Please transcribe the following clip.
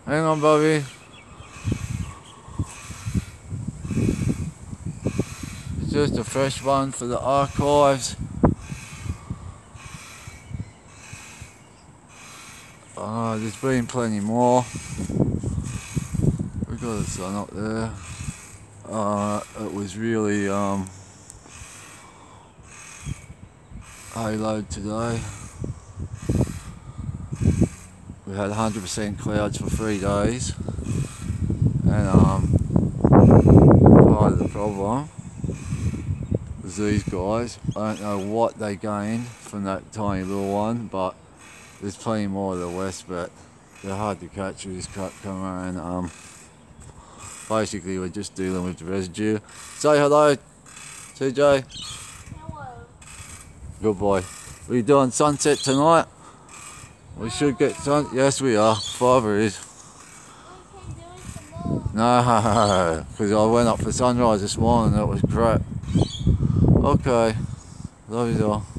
Hang on, Bobby. It's just a fresh one for the archives. There's been plenty more. We got the sun up there. It was really haloed today. We had 100% clouds for 3 days, and part of the problem was these guys. I don't know what they gained from that tiny little one, but there's plenty more to the west, but they're hard to catch with this crap camera, and basically we're just dealing with the residue. Say hello, CJ. Hello. Good boy. What are you doing, sunset tonight? We should get sun. Yes, we are. Father is. No, because I went up for sunrise this morning and it was crap. Okay. Love you all.